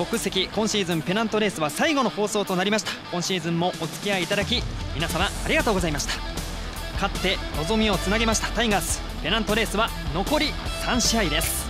ボックス席、今シーズンペナントレースは最後の放送となりました。今シーズンもお付き合いいただき皆様ありがとうございました。勝って望みをつなげましたタイガース。ペナントレースは残り3試合です。